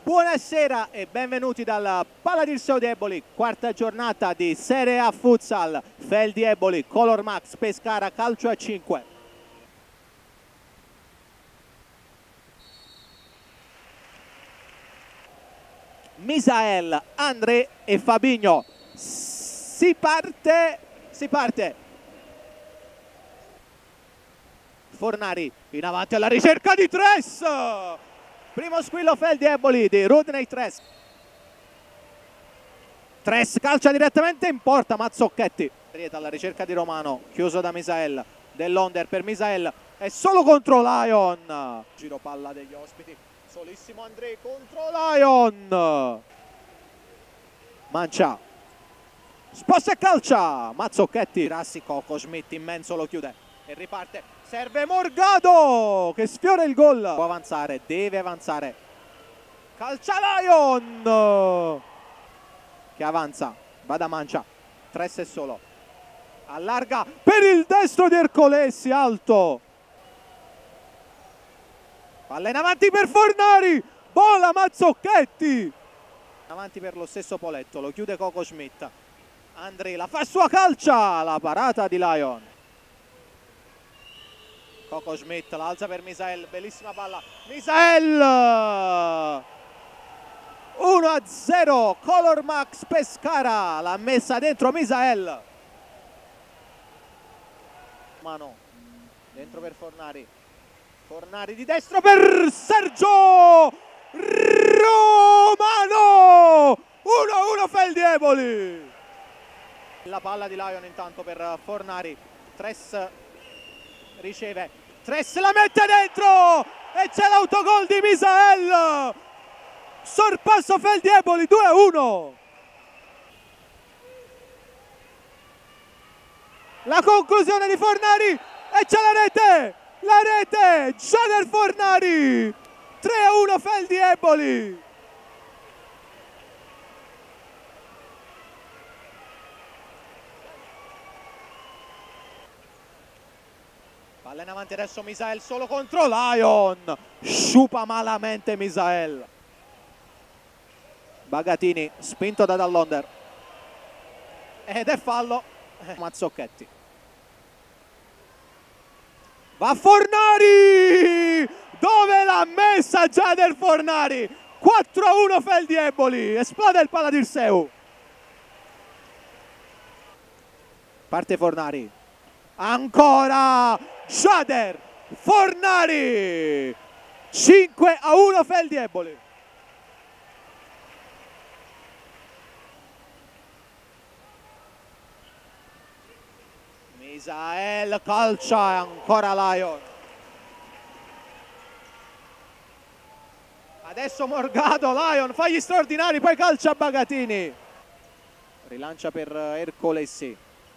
Buonasera e benvenuti dal Paladirseo di Eboli, quarta giornata di Serie A Futsal, Feldi Eboli, Color Max Pescara, calcio a 5. Misael, André e Fabinho. Si parte. Fornari in avanti alla ricerca di Tres. Primo squillo Feldi Eboli di Rodney Tres. Tres calcia direttamente in porta, Mazzocchetti. Alla ricerca di Romano, chiuso da Misael. Dell'Onder per Misael, è solo contro Lion. Giro palla degli ospiti, solissimo André contro Lion. Mancia, sposta e calcia, Mazzocchetti. Rassi, Coco Schmidt immenso lo chiude e riparte, serve Morgado che sfiora il gol. Può avanzare, deve avanzare, calcia Lion che avanza, va da Mancia, Tres è solo, allarga per il destro di Ercolesi, alto, palla in avanti per Fornari, vola Mazzocchetti, avanti per lo stesso Poletto, lo chiude Coco Schmidt. André la fa sua, calcia, la parata di Lion. Coco Schmidt la alza per Misael, bellissima palla, Misael 1-0, Color Max Pescara, l'ha messa dentro Misael. Mano dentro per Fornari, Fornari di destro per Sergio Romano, 1-1 Feldi Eboli. La palla di Lion intanto per Fornari, Tres riceve, Tres la mette dentro e c'è l'autogol di Misael. Sorpasso Feldi Eboli, 2-1. La conclusione di Fornari e c'è la rete, Jader Fornari, 3-1 Feldi Eboli. Palla in avanti adesso Misael solo contro Lion, sciupa malamente Misael. Bagatini spinto da Dall'Onder ed è fallo. Mazzocchetti va Fornari, dove l'ha messa Jader Fornari, 4-1 Feldi Eboli, esplode il Paladirseu. Parte Fornari, ancora Jader Fornari, 5-1 Feldi Eboli. Misael calcia, ancora Lion. Adesso Morgado, Lion fa gli straordinari, poi calcia Bagatini. Rilancia per Ercolesi.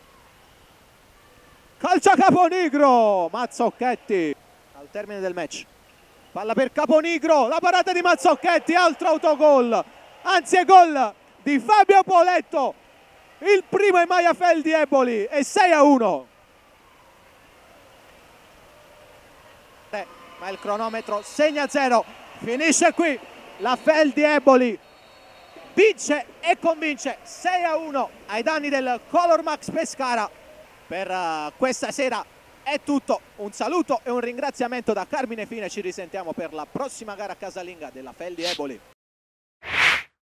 Calcia Caponigro, Mazzocchetti al termine del match. Palla per Caponigro, la parata di Mazzocchetti, altro autogol. Anzi è gol di Fabio Poletto. Il primo in maglia Feldi Eboli è 6-1. Ma il cronometro segna 0. Finisce qui. La Feldi Eboli vince e convince 6-1 ai danni del Color Max Pescara. Per questa sera è tutto. Un saluto e un ringraziamento da Carmine Fine. Ci risentiamo per la prossima gara casalinga della Feldi Eboli.